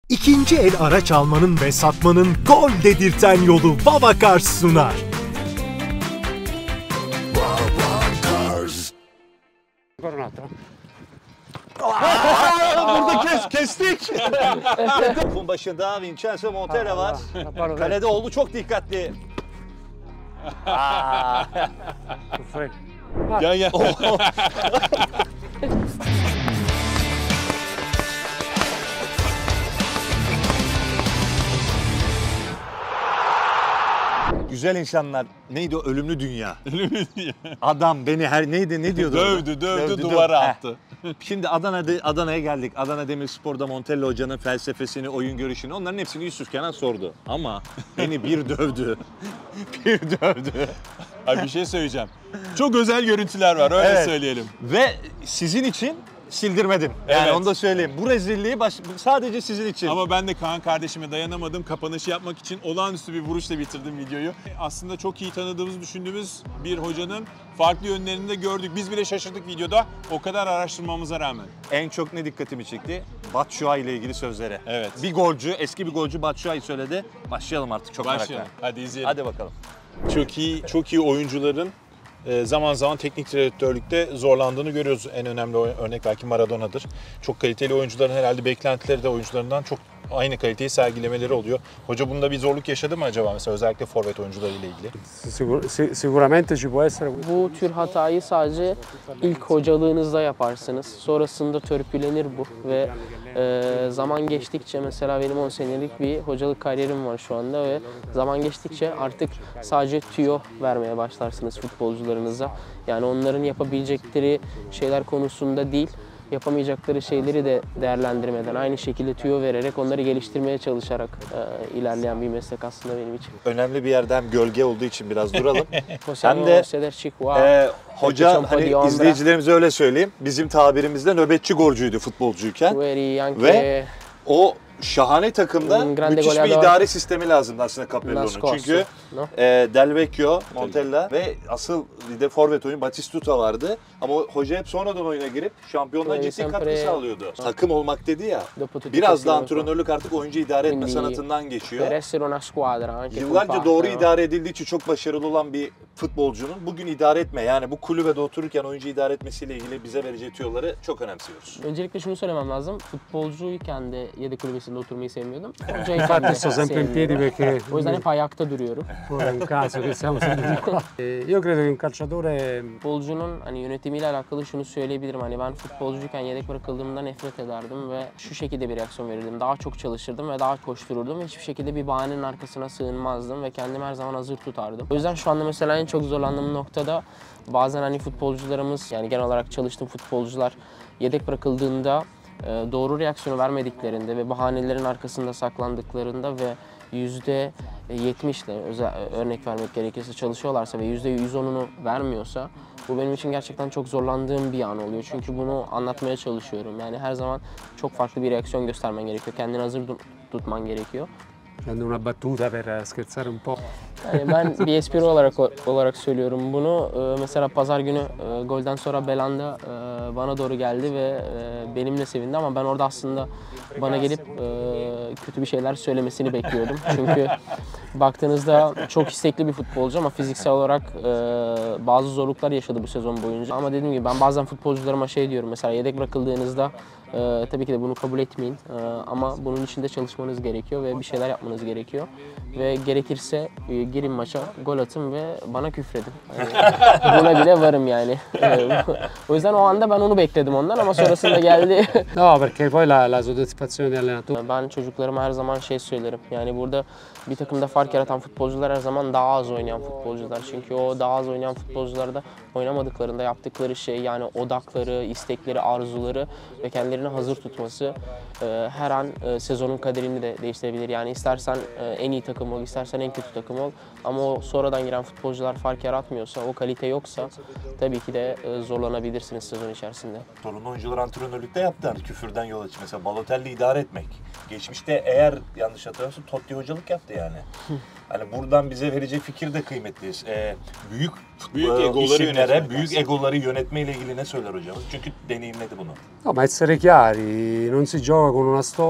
İkinci el araç almanın ve satmanın gol dedirten yolu Babakars sunar. Burada kestik. Topun başında Vincenzo Montella var. Kalede oldu, çok dikkatli. Gel. Güzel insanlar. Neydi o? Ölümlü dünya. Adam beni ne diyordu? Dövdü, duvara attı. Şimdi Adana'ya geldik. Adana Demirspor'da Montella Hoca'nın felsefesini, oyun görüşünü, onların hepsini Yusuf Kenan sordu. Ama beni bir dövdü. Abi bir şey söyleyeceğim. Çok özel görüntüler var, öyle söyleyelim. Ve sizin için sildirmedim. Yani Evet. onu da söyleyeyim. Bu rezilliği sadece sizin için. Ama ben de Kaan kardeşime dayanamadım. Kapanışı yapmak için olağanüstü bir vuruşla bitirdim videoyu. Aslında çok iyi tanıdığımız, düşündüğümüz bir hocanın farklı yönlerini de gördük. Biz bile şaşırdık videoda, o kadar araştırmamıza rağmen. En çok ne dikkatimi çekti? Batshuayi ile ilgili sözleri. Evet. Eski bir golcü Batshuayi söyledi. Başlayalım artık, çok merakla. Hadi izleyelim. Hadi bakalım. Çok iyi oyuncuların zaman zaman teknik direktörlükte zorlandığını görüyoruz. En önemli örnek belki Maradona'dır. Çok kaliteli oyuncuların herhalde beklentileri de oyuncularından çok aynı kaliteyi sergilemeleri oluyor. Hoca bunda bir zorluk yaşadı mı acaba mesela, özellikle forvet oyuncularıyla ilgili? Sicuramente ci può essere. Bu tür hatayı sadece ilk hocalığınızda yaparsınız. Sonrasında törpülenir bu ve zaman geçtikçe, mesela benim 10 senelik bir hocalık kariyerim var şu anda ve zaman geçtikçe artık sadece tüyo vermeye başlarsınız futbolcularınıza. Yani onların yapabilecekleri şeyler konusunda değil, yapamayacakları şeyleri de değerlendirmeden aynı şekilde tüyo vererek onları geliştirmeye çalışarak ilerleyen bir meslek aslında benim için. Önemli bir yerde hem gölge olduğu için biraz duralım. Hem de hoca, hani izleyicilerimize öyle söyleyeyim, bizim tabirimizde nöbetçi golcüydü futbolcuyken ve o şahane takımda müthiş bir idare sistemi lazımdı aslında Capello'nun. Çünkü Del Vecchio, Montella ve asıl bir de forvet oyuncu Batistuta vardı. Ama hoca hep sonradan oyuna girip şampiyonluğa ciddi katkı sağlıyordu. Takım olmak dedi ya, biraz da antrenörlük artık oyuncu idare etme sanatından geçiyor. Yıllarca doğru idare edildiği için çok başarılı olan bir futbolcunun bugün idare etme, yani bu kulübede otururken oyuncu idare etmesiyle ilgili bize vereceği tüyoları çok önemsiyoruz. Öncelikle şunu söylemem lazım. Futbolcuyken de yedek kulübesinde oturmayı sevmiyordum. Infatti sto sempre in piedi perché O yüzden hep ayakta duruyorum. ora è un caso che siamo sempre qua. Io credo che un calciatore Futbolcunun hani yönetimiyle alakalı şunu söyleyebilirim. Hani ben futbolcuyken yedek bırakıldığımda nefret ederdim ve şu şekilde bir reaksiyon verirdim. Daha çok çalışırdım ve daha koştururdum. Hiçbir şekilde bir bahanenin arkasına sığınmazdım ve kendimi her zaman hazır tutardım. O yüzden şu anda mesela en çok zorlandığım noktada bazen hani futbolcularımız, yani genel olarak çalıştığım futbolcular yedek bırakıldığında doğru reaksiyonu vermediklerinde ve bahanelerin arkasında saklandıklarında ve %70'le örnek vermek gerekirse çalışıyorlarsa ve %110'unu vermiyorsa, bu benim için gerçekten çok zorlandığım bir an oluyor. Çünkü bunu anlatmaya çalışıyorum. Yani her zaman çok farklı bir reaksiyon göstermen gerekiyor. Kendini hazır tutman gerekiyor. prendo una battuta per scherzare un po'. Yani ben bir espri olarak söylüyorum bunu. Mesela pazar günü golden sonra Belanda bana doğru geldi ve benimle sevindi ama ben orada aslında bana gelip kötü bir şeyler söylemesini bekliyordum. Çünkü baktığınızda çok istekli bir futbolcu ama fiziksel olarak bazı zorluklar yaşadı bu sezon boyunca. Ama dediğim gibi ben bazen futbolcularıma şey diyorum, mesela yedek bırakıldığınızda tabii ki de bunu kabul etmeyin ama bunun için de çalışmanız gerekiyor ve bir şeyler yapmanız gerekiyor. Ve gerekirse girin maça, gol atın ve bana küfredin. Yani buna bile varım yani. O yüzden o anda ben onu bekledim ondan ama sonrasında geldi. No, perché poi la soddisfazione di allenatore. Ben çocuklarıma her zaman şey söylerim. Yani burada bir takımda fark yaratan futbolcular her zaman daha az oynayan futbolcular. Çünkü o daha az oynayan futbolcularda oynamadıklarında yaptıkları şey, yani odakları, istekleri, arzuları ve kendilerini hazır tutması her an sezonun kaderini de değiştirebilir. Yani istersen en iyi takım ol, istersen en kötü takım ol ama o sonradan giren futbolcular fark yaratmıyorsa, o kalite yoksa tabii ki de zorlanabilirsiniz sezon içerisinde. Sorunlu oyuncular antrenörlükte yaptı, hani küfürden yola çık. Mesela Balotelli idare etmek. Geçmişte eğer yanlış hatırlamıyorsam Totti hocalık yaptı yani. Hani buradan bize verecek fikir de kıymetli. Büyük isimlere, büyük egoları yönetmeyle ilgili ne söyler hocamız? Çünkü deneyimledi bunu. No, ma essere chiari, non si gioca con una storia,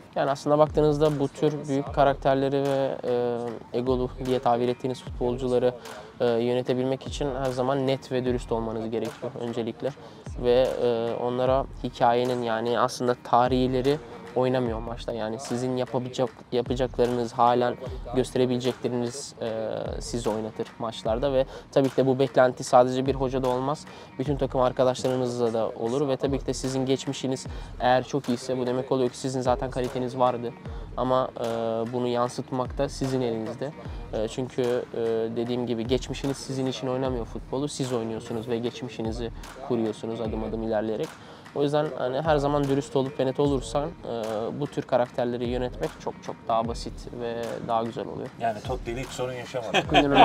Yani aslında baktığınızda bu tür büyük karakterleri ve egolu diye tabir ettiğiniz futbolcuları yönetebilmek için her zaman net ve dürüst olmanız gerekiyor öncelikle. Ve onlara hikayenin, yani aslında tarihileri oynamıyor maçta. Yani sizin yapacaklarınız, halen gösterebilecekleriniz sizi oynatır maçlarda ve tabii ki de bu beklenti sadece bir hocada olmaz. Bütün takım arkadaşlarınızla da olur ve tabii ki de sizin geçmişiniz eğer çok iyiyse bu demek oluyor ki sizin zaten kaliteniz vardı. Ama bunu yansıtmak da sizin elinizde. Çünkü dediğim gibi geçmişiniz sizin için oynamıyor futbolu. Siz oynuyorsunuz ve geçmişinizi kuruyorsunuz adım adım ilerleyerek. O yüzden hani her zaman dürüst olup ve net olursan bu tür karakterleri yönetmek çok çok daha basit ve daha güzel oluyor. Yani Totti ile hiç sorun yaşamadı.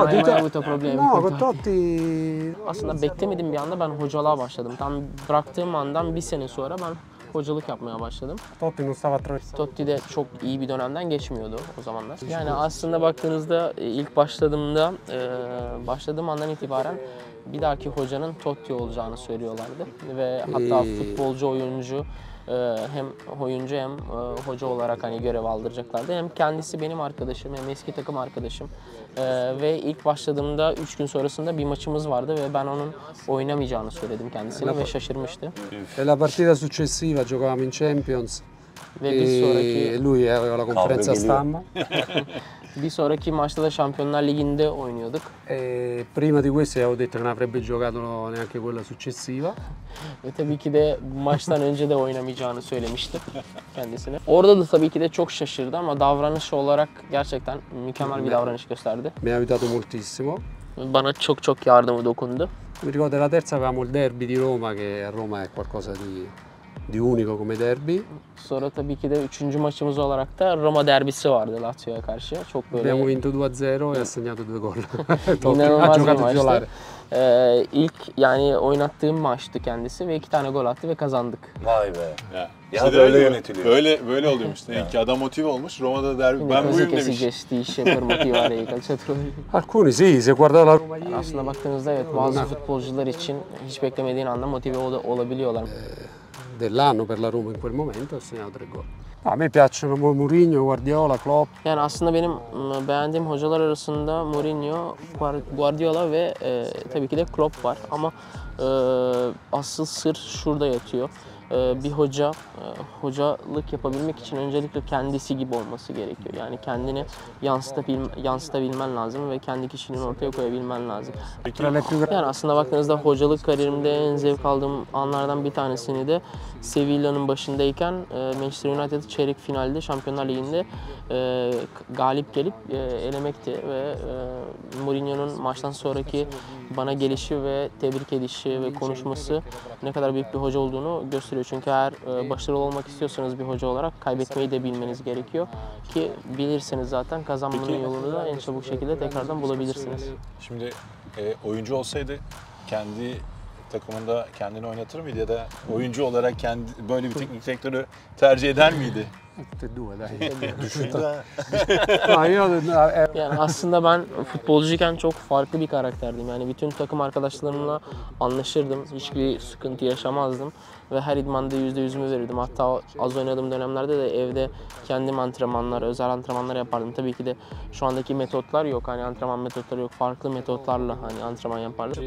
No, Totti... Aslında beklemediğim bir anda ben hocalığa başladım. Tam bıraktığım andan bir sene sonra ben hocalık yapmaya başladım. Totti non stava Totti de çok iyi bir dönemden geçmiyordu o zamanlar. Yani aslında baktığınızda ilk başladığım andan itibaren bir dahaki hocanın Totti olacağını söylüyorlardı ve hatta futbolcu, oyuncu hem oyuncu hem hoca olarak hani görev aldıracaklardı. Hem kendisi benim arkadaşım hem eski takım arkadaşım ve ilk başladığımda 3 gün sonrasında bir maçımız vardı ve ben onun oynamayacağını söyledim kendisine ve şaşırmıştı. E la partita successiva giocavamo in Champions. Ve bir sonraki Lui aveva la conferenza stampa. Bir sonraki maçta da Şampiyonlar Ligi'nde oynuyorduk. Prima di questo avevo detto che non avrebbe giocato neanche quella successiva. Ve tabii ki de bu maçtan önce de oynamayacağını söylemişti kendisine. Orada da tabii ki de çok şaşırdı ama davranış olarak gerçekten mükemmel bir davranış gösterdi. Mi ha aiutato moltissimo. Bana çok çok yardımı dokundu. Mi ricordo la terza avevamo il derby di Roma, che a Roma è qualcosa di unico come derby. Sonra tabii ki de 3. maçımız olarak da Roma derbisi vardı Lazio'ya karşı. Çok böyle Abbiamo vinto 2-0 e ha segnato 2 gol. İnanılmaz bir giocato maçtı. titolare. İlk yani oynattığım maçtı kendisi ve 2 tane gol attı ve kazandık. Vay be. Ya İşte böyle yönetiliyor. Böyle oluyormuş. Demek ki adam motive olmuş. Roma'da derbi. Ben Cose buyum che si demiş. gestisce per motivare i calciatori. Alcuni sì, se guardate la Roma ieri. Aslında baktığınızda evet bazı futbolcular için hiç beklemediğin anda motive olabiliyorlar. Dell'anno per la Roma in quel momento ha segnato 3 gol. A me piacciono Mourinho, Guardiola, Klopp. Yani aslında benim beğendiğim hocalar arasında Mourinho, Guardiola ve tabii ki de Klopp var. Ama asıl sır şurada yatıyor. Bir hoca hocalık yapabilmek için öncelikle kendisi gibi olması gerekiyor. Yani kendini yansıtabilmen lazım ve kendi kişiliğini ortaya koyabilmen lazım. Yani aslında baktığınızda hocalık kariyerimde en zevk aldığım anlardan bir tanesini de Sevilla'nın başındayken Manchester United çeyrek finalde Şampiyonlar Ligi'nde galip gelip elemekti ve Mourinho'nun maçtan sonraki bana gelişi ve tebrik edişi ve konuşması ne kadar büyük bir hoca olduğunu gösteriyor. Çünkü eğer başarılı olmak istiyorsanız bir hoca olarak kaybetmeyi de bilmeniz gerekiyor ki bilirseniz zaten kazanmanın yolunu da en çabuk şekilde tekrardan bulabilirsiniz. Şimdi oyuncu olsaydı kendi takımında kendini oynatır mıydı ya da oyuncu olarak böyle bir teknik direktörü tercih eder miydi? Tutte e due, dai. Düşündü ha. No, io Yani aslında ben futbolcuyken çok farklı bir karakterdim. Yani bütün takım arkadaşlarımla anlaşırdım. Hiçbir sıkıntı yaşamazdım. Ve her idmanda %100'ümü verirdim. Hatta az oynadığım dönemlerde de evde kendim antrenmanlar, özel antrenmanlar yapardım. Tabii ki de şu andaki metotlar yok. Hani antrenman metotları yok. Farklı metotlarla hani antrenman yapardım.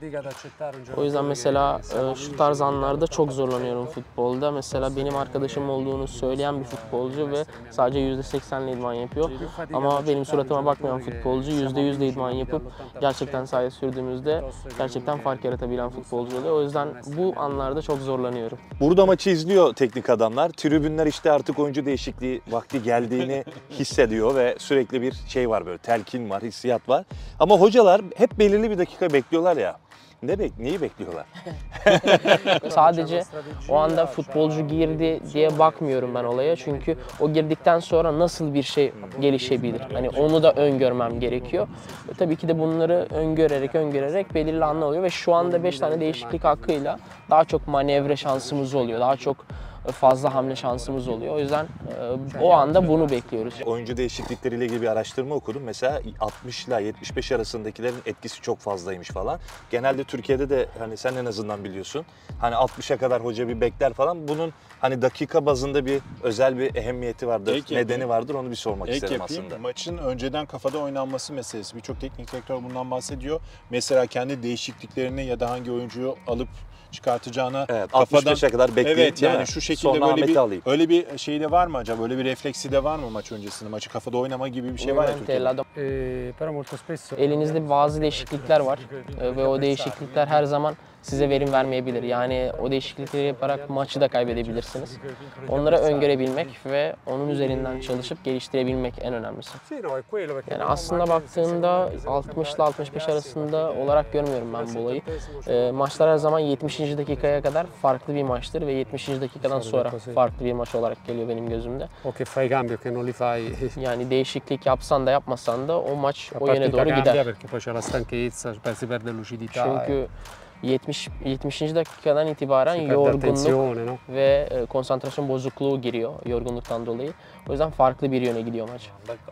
O yüzden mesela şu tarz anlarda çok zorlanıyorum futbolda. Mesela benim arkadaşım olduğunu söyleyen bir futbolcu ve sadece %80'le idman yapıyor. Ama benim suratıma bakmayan futbolcu %100 de idman yapıp gerçekten sahaya sürdüğümüzde gerçekten fark yaratabilen futbolcu oluyor. O yüzden bu anlarda çok zorlanıyorum. Burada maçı izliyor teknik adamlar. Tribünler işte artık oyuncu değişikliği vakti geldiğini hissediyor ve sürekli bir şey var, böyle telkin var, hissiyat var. Ama hocalar hep belirli bir dakika bekliyorlar ya. Neyi bekliyorlar? Sadece o anda futbolcu girdi diye bakmıyorum ben olaya. Çünkü o girdikten sonra nasıl bir şey gelişebilir? Hani onu da öngörmem gerekiyor. Tabii ki de bunları öngörerek belirli anlar oluyor ve şu anda 5 tane değişiklik hakkıyla daha çok manevra şansımız oluyor. Daha çok fazla hamle şansımız oluyor. O yüzden o anda bunu bekliyoruz. Oyuncu değişiklikleriyle ilgili bir araştırma okudum. Mesela 60 ile 75 arasındakilerin etkisi çok fazlaymış falan. Genelde Türkiye'de de hani sen en azından biliyorsun. Hani 60'a kadar hoca bir bekler falan. Bunun hani dakika bazında bir özel bir ehemmiyeti vardır, nedeni vardır. Onu bir sormak isterim aslında. Maçın önceden kafada oynanması meselesi. Birçok teknik direktör bundan bahsediyor. Mesela kendi değişikliklerini ya da hangi oyuncuyu alıp çıkartacağına kafadan 65'e kadar bekleyip yani şu şekilde böyle öyle bir şey de var mı acaba? Öyle bir refleksi de var mı maç öncesinde? Maçı kafada oynama gibi bir şey var ya Türkiye'de. Elinizde bazı değişiklikler var ve o değişiklikler her zaman size verim vermeyebilir. Yani o değişiklikleri yaparak maçı da kaybedebilirsiniz. Onları öngörebilmek ve onun üzerinden çalışıp geliştirebilmek en önemlisi. Yani aslında baktığında 60 ile 65 arasında olarak görmüyorum ben bu olayı. Maçlar her zaman 70. dakikaya kadar farklı bir maçtır ve 70. dakikadan sonra farklı bir maç olarak geliyor benim gözümde. Yani değişiklik yapsan da yapmasan da o maç o yöne doğru gider. Çünkü 70. dakikadan itibaren yorgunluk ve konsantrasyon bozukluğu giriyor yorgunluktan dolayı. O yüzden farklı bir yöne gidiyor maç.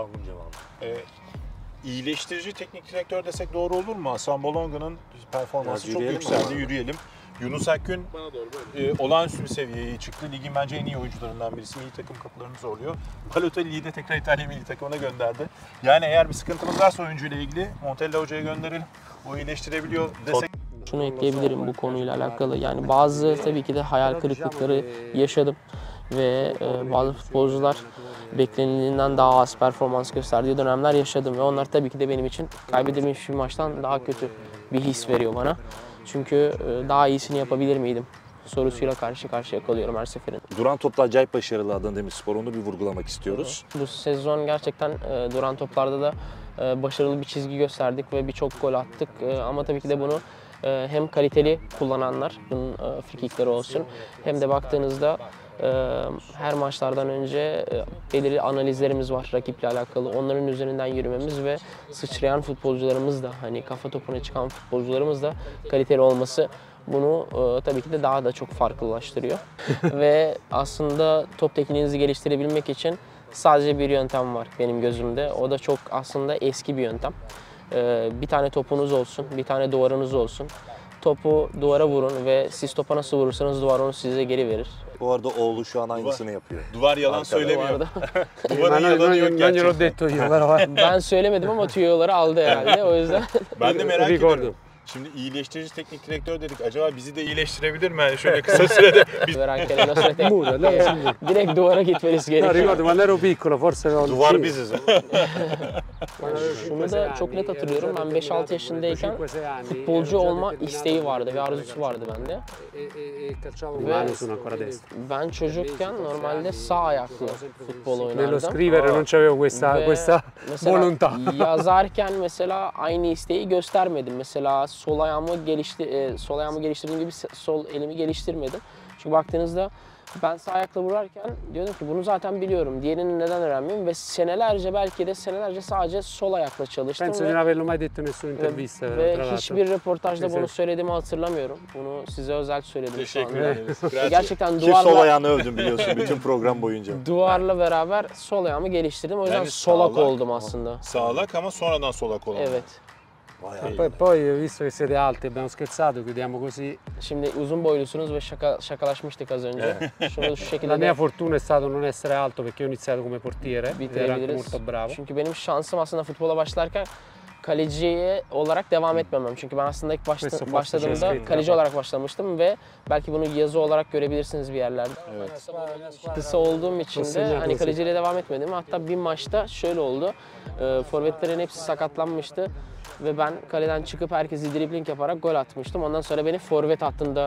İyileştirici teknik direktör desek doğru olur mu? Hasan Bolonga'nın performansı çok yükseldi. Yürüyelim. Yunus Akgün olağanüstü bir seviyeye çıktı. Ligin bence en iyi oyuncularından birisi. Milli takım kapılarını zorluyor. Balotelli'yi de tekrar İtalya milli takımına gönderdi. Yani eğer bir sıkıntımız varsa oyuncuyla ilgili Montella hocaya gönderelim. O iyileştirebiliyor desek. Şunu ekleyebilirim bu konuyla alakalı. Yani bazı tabii ki de hayal kırıklıkları yaşadım ve bazı futbolcular beklenildiğinden daha az performans gösterdiği dönemler yaşadım ve onlar tabii ki de benim için kaybedilmiş bir maçtan daha kötü bir his veriyor bana. Çünkü daha iyisini yapabilir miydim sorusuyla karşı karşıya kalıyorum her seferinde. Duran topta acayip başarılı Adana Demirspor, onu bir vurgulamak istiyoruz. Bu sezon gerçekten duran toplarda da başarılı bir çizgi gösterdik ve birçok gol attık ama tabii ki de bunu hem kaliteli kullananlar, bunun frikikleri olsun, hem de baktığınızda her maçlardan önce belirli analizlerimiz var rakiple alakalı. Onların üzerinden yürümemiz ve sıçrayan futbolcularımız da, hani kafa topuna çıkan futbolcularımız da kaliteli olması bunu tabii ki de daha da çok farklılaştırıyor. Ve aslında top tekniğinizi geliştirebilmek için sadece bir yöntem var benim gözümde. O da çok aslında eski bir yöntem. Bir tane topunuz olsun, bir tane duvarınız olsun. Topu duvara vurun ve siz topa nasıl vurursanız duvar onu size geri verir. Bu arada oğlu şu an aynısını yapıyor. Duvar yalan söylemiyor. Duvarın yalanı yok gerçekten. Ben söylemedim ama tüyoları aldı herhalde, o yüzden. Ben de merak ediyorum. Şimdi iyileştirici teknik direktör dedik. Acaba bizi de iyileştirebilir mi? Yani şöyle kısa sürede. Direkt duvara gitmeniz gerekiyor. Duvar biziz. Şunu da çok net hatırlıyorum. Ben 5-6 yaşındayken futbolcu olma isteği vardı ve arzusu vardı bende. Ve ben çocukken normalde sağ ayaklı futbol oynardım. Mesela yazarken mesela aynı isteği göstermedim. Mesela sol ayağımı geliştirdiğim gibi sol elimi geliştirmedim. Çünkü baktığınızda ben sağ ayakla vurarken diyordum ki bunu zaten biliyorum. Diğerini neden öğrenmeyeyim ve senelerce belki de sadece sol ayakla çalıştım. Ve hiçbir röportajda bunu söylediğimi hatırlamıyorum. Bunu size özel söyledim şu anda. Gerçekten duvarla... Ki sol ayağını övdüm biliyorsun bütün program boyunca. Duvarla beraber sol ayağımı geliştirdim. O yüzden yani solak oldum aslında. Sağlak ama sonradan solak oldum. Evet. Poi visto che siete alti abbiamo scherzato chiudiamo così. Şimdi uzun boylusunuz ve şakalaşmıştık az önce. Şunu şu şekilde. La mia fortuna è stato non essere alto perché ho iniziato come portiere. Ero molto bravo. Çünkü benim şansım aslında futbola başlarken kaleci olarak devam etmemem. Çünkü ben aslında ilk başladığımda kaleci olarak başlamıştım ve belki bunu yazı olarak görebilirsiniz bir yerlerde. Evet. Kısa olduğum için de hani kaleciyle devam etmedim. Hatta bir maçta şöyle oldu. Forvetlerin hepsi sakatlanmıştı. Ve ben kaleden çıkıp herkesi dribling yaparak gol atmıştım. Ondan sonra beni forvet hattında...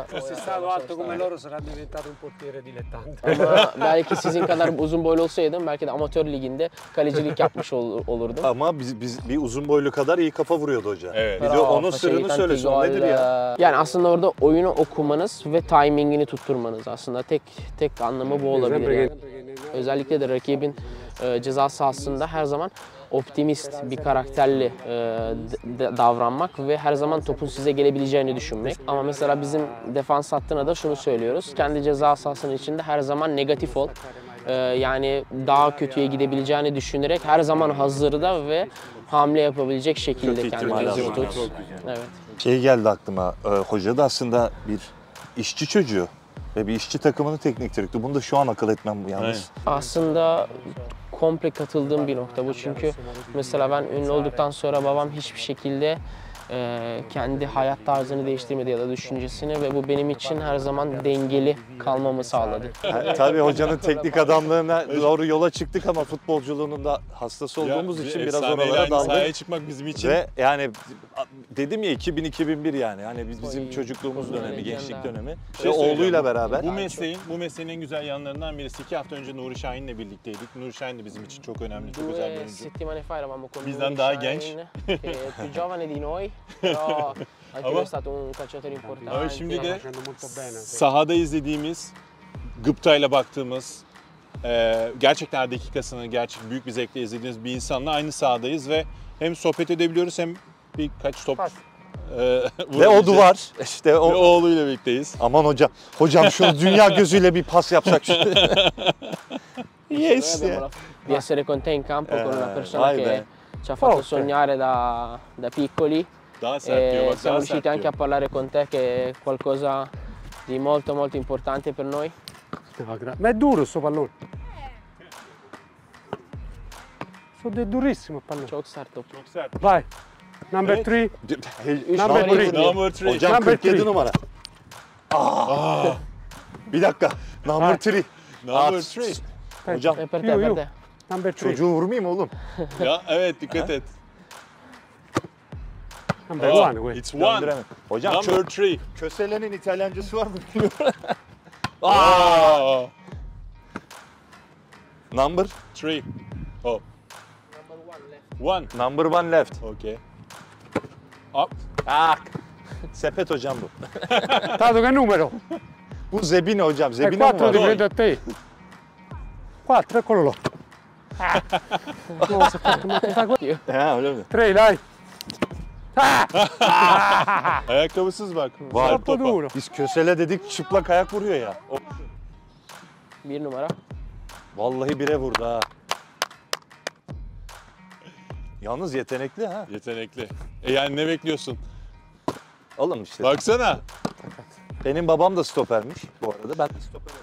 Ama belki sizin kadar uzun boylu olsaydım belki de amatör liginde kalecilik yapmış olurdum. Ama biz bir uzun boylu kadar iyi kafa vuruyordu hoca. Evet. Bir de onun sırrını söylesin. O nedir ya? Yani aslında orada oyunu okumanız ve timingini tutturmanız aslında tek anlamı bu olabilir yani. Özellikle de rakibin ceza sahasında her zaman optimist bir karakterli davranmak ve her zaman topun size gelebileceğini düşünmek. Ama mesela bizim defans hattına da şunu söylüyoruz. Kendi ceza sahasının içinde her zaman negatif ol. Yani daha kötüye gidebileceğini düşünerek her zaman hazırda ve hamle yapabilecek şekilde kendinizi tut. Evet. Şey geldi aklıma, hoca da aslında bir işçi çocuğu ve bir işçi takımının teknik direktörü. Bunu da şu an akıl etmem bu yalnız. Aslında komple katıldığım bir nokta bu, çünkü mesela ben ünlü olduktan sonra babam hiçbir şekilde kendi hayat tarzını değiştirmedi ya da düşüncesini ve bu benim için her zaman dengeli kalmamı sağladı. Tabii hocanın teknik adamlığına doğru yola çıktık ama futbolculuğunun da hastası olduğumuz için biraz oralara daldık. Sahaya çıkmak bizim için. Ve yani dedim ya 2000-2001 yani. Hani bizim çocukluğumuz dönemi, gençlik dönemi. Ve oğluyla beraber. Bu mesleğin en güzel yanlarından birisi. 2 hafta önce Nuri Şahin'le birlikteydik. Nuri Şahin de bizim için çok önemli, çok özel bir oyuncu. Bizden daha genç. Più giovane di noi, però anche lui è stato un calciatore importante. Ama şimdi de sahada izlediğimiz, gıptayla baktığımız, gerçekten her dakikasını gerçek büyük bir zevkle izlediğimiz bir insanla aynı sahadayız ve hem sohbet edebiliyoruz hem birkaç top ve o duvar işte ve oğluyla birlikteyiz. Aman hocam. Hocam şunu dünya gözüyle bir pas yapsak şimdi. Yes. Di essere con te in campo con una persona che ci ha fatto sognare da piccoli. Siamo riusciti anche a parlare con te, che è qualcosa di molto molto importante per noi. Ma è duro sto pallone. È durissimo il pallone. Çok sert top. Çok sert. Vai. Number 3. Number 3. Hocam Number 47 three. numara. Bir dakika. Number 3. Number 3. Hocam È per te, per te. Number 3. çocuğu vurmayayım oğlum. Ya evet, dikkat et. Number 1 questo. It's one. Döndüremedim. Hocam Number 3. köselenin İtalyancası var mı bilmiyorum. Number? 3. Oh. One. Number 1 left. Okay. Up. Sepet hocam bu. Tanto che numero? Bu Zebine hocam. È Zebine 4 mi di var? prendo a te. 4, eccolo là. No, si è fatto mattare. He öyle mi? 3, dai. Ayakkabısız bak. Var. Sert Troppo topa. duro. Biz kösele dedik çıplak ayak vuruyor ya. Bir numara. Vallahi bire vurdu ha. Yalnız yetenekli ha. Yetenekli. Yani ne bekliyorsun? Oğlum işte. Baksana. Benim babam da stopermiş bu arada. Ben de stoperim.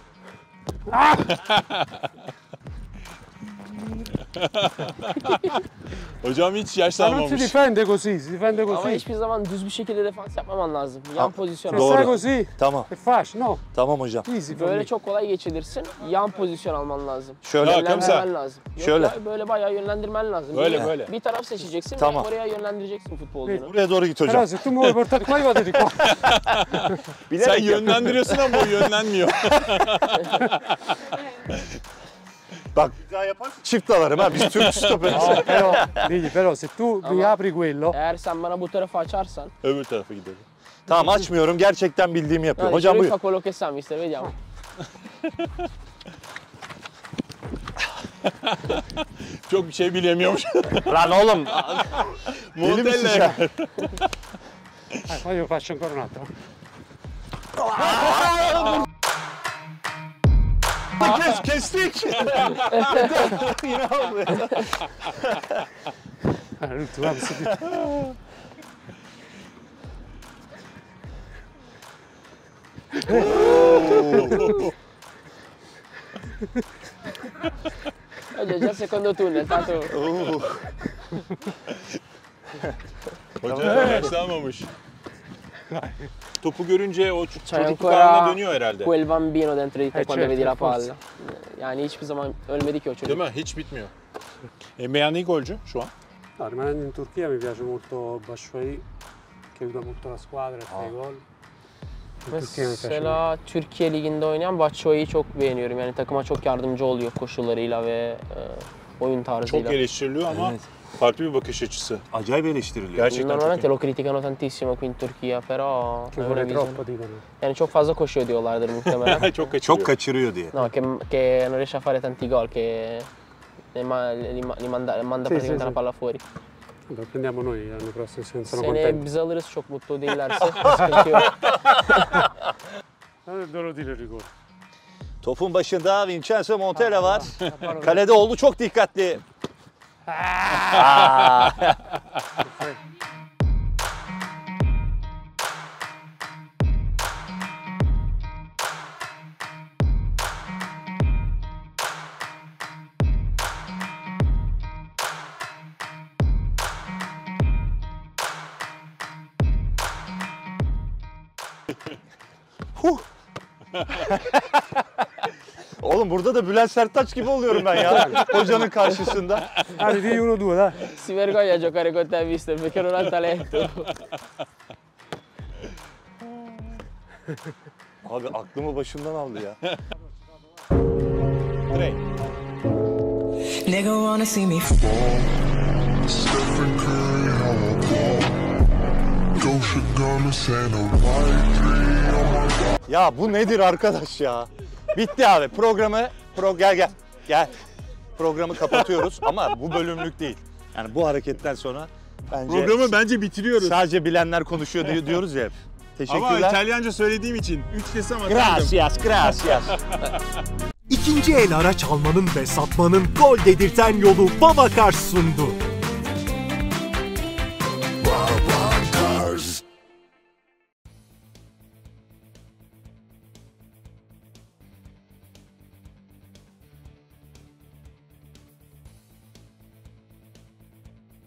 Hocam hiç Ma non si yaşlanmamış. difende così, si difende Ama così. hiçbir zaman düz bir şekilde defans yapmaman lazım. Yan pozisyon Se al. Doğru. stai così, Tamam. è facile, no? Tamam hocam. Easy for Böyle me. çok kolay geçilirsin. Yan pozisyon alman lazım. Şöyle. Ya, Yönlendirmen lazım. Yok Şöyle. ya, böyle bayağı yönlendirmen lazım. Böyle, böyle. Bir taraf seçeceksin Tamam. ve oraya yönlendireceksin futbolcunu. Buraya doğru git hocam. Però se tu mi vuoi portare qua, io vado di qua. Sen yönlendiriyorsun ama o yönlenmiyor. Bak bir daha yaparsın. Çift dalarım ha. Biz Türk stoperiz. No, però se tu mi apri quello, Eğer sen bana bu tarafa açarsan, Öbür tarafa gidelim. Tamam açmıyorum. Gerçekten bildiğimi yapıyorum. Hocam lui buyur. fa quello che sa, mister, vediamo. Çok bir şey bilemiyormuş. Lan oğlum. Deli misin sen? poi io faccio ancora un altro. Kestik. Yine oldu. L'ultimo, questo qui. Già il secondo tunnel, tanto Hocam yaşlanmamış. Topu görünce o c'hai çocukluk haline ancora dönüyor herhalde. quel bambino dentro di te quando certo, vedi la forse. palla. Yani hiçbir zaman ölmedi ki o çocuk. Değil mi? Hiç bitmiyor. Beğendiğin golcü şu an? No, rimanendo in Turchia mi piace molto Batshuayi, che aiuta molto la squadra, fa i gol. In Turchia mi piace molto. Mesela Türkiye Ligi'nde oynayan Batshuayi'yi çok beğeniyorum. Yani takıma çok yardımcı oluyor koşularıyla ve oyun tarzıyla. Çok eleştiriliyor ama farklı bir bakış açısı. Acayip eleştiriliyor. Gerçekten çok Normalmente iyi. lo criticano tantissimo qui in Turchia, però Che è una vuole visione. troppo, dicono. Yani çok fazla koşuyor diyorlardır muhtemelen. Çok kaçırıyor. Çok kaçırıyor diye. No, che non riesce a fare tanti gol, che manda praticamente la palla fuori. Lo prendiamo noi l'anno prossimo, se non sono Seni contenti. biz alırız çok mutlu değillerse. Sıkıntı yok. Loro dire il rigore. Topun başında Vincenzo Montella var. Kalede oldu, çok dikkatli. Oğlum burada da Bülent Serttaç gibi oluyorum ben ya hocanın karşısında. Dai, di 1-2, dai. Si vergogna giocare con te, mister, perché non ha talento. Abi aklımı başımdan aldı ya. Nigga wanna see me Stephen Curry, how I ball. Gosha Gummas and a white three on my ball. Ya bu nedir arkadaş ya? Bitti abi gel. Programı kapatıyoruz ama bu bölümlük değil. Yani bu hareketten sonra bence Programı bence bitiriyoruz. sadece bilenler konuşuyor diyoruz ya hep. Teşekkürler. Ama İtalyanca söylediğim için 3 desem atardım. Gracias. İkinci el araç almanın ve satmanın gol dedirten yolu Babakar sundu.